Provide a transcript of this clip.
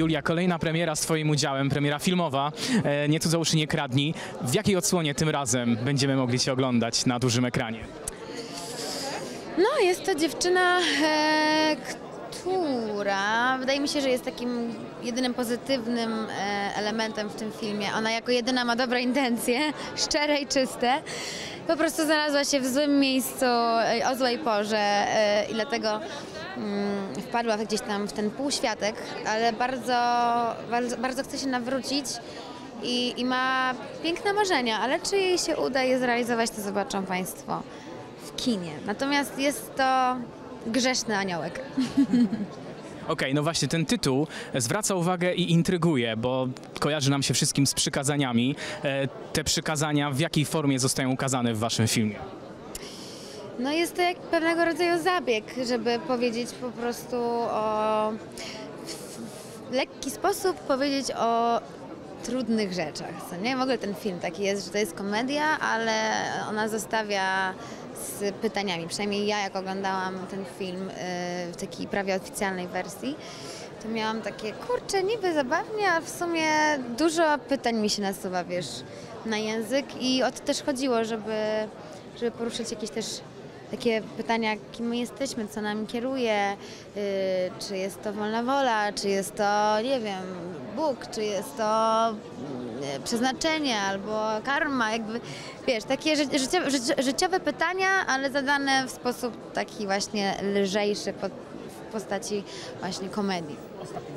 Julia, kolejna premiera z Twoim udziałem, premiera filmowa, Nie cudzołóż i nie kradnij. W jakiej odsłonie tym razem będziemy mogli Cię oglądać na dużym ekranie? No, jest to dziewczyna, która wydaje mi się, że jest takim jedynym pozytywnym elementem w tym filmie. Ona jako jedyna ma dobre intencje, szczere i czyste. Po prostu znalazła się w złym miejscu o złej porze i dlatego wpadła gdzieś tam w ten półświatek, ale bardzo chce się nawrócić i ma piękne marzenia, ale czy jej się uda je zrealizować, to zobaczą Państwo w kinie. Natomiast jest to grzeszny aniołek. Okej, no właśnie ten tytuł zwraca uwagę i intryguje, bo kojarzy nam się wszystkim z przykazaniami. Te przykazania w jakiej formie zostają ukazane w Waszym filmie? No jest to jak pewnego rodzaju zabieg, żeby powiedzieć po prostu w lekki sposób powiedzieć o trudnych rzeczach, co nie? W ogóle ten film taki jest, że to jest komedia, ale ona zostawia z pytaniami. Przynajmniej ja, jak oglądałam ten film w takiej prawie oficjalnej wersji, to miałam takie, kurczę, niby zabawnie, a w sumie dużo pytań mi się nasuwa, wiesz, na język i o to też chodziło, żeby poruszyć jakieś też takie pytania, kim my jesteśmy, co nam kieruje, czy jest to wolna wola, czy jest to, nie wiem, Bóg, czy jest to przeznaczenie albo karma, jakby, wiesz, takie życiowe pytania, ale zadane w sposób taki właśnie lżejszy w postaci właśnie komedii.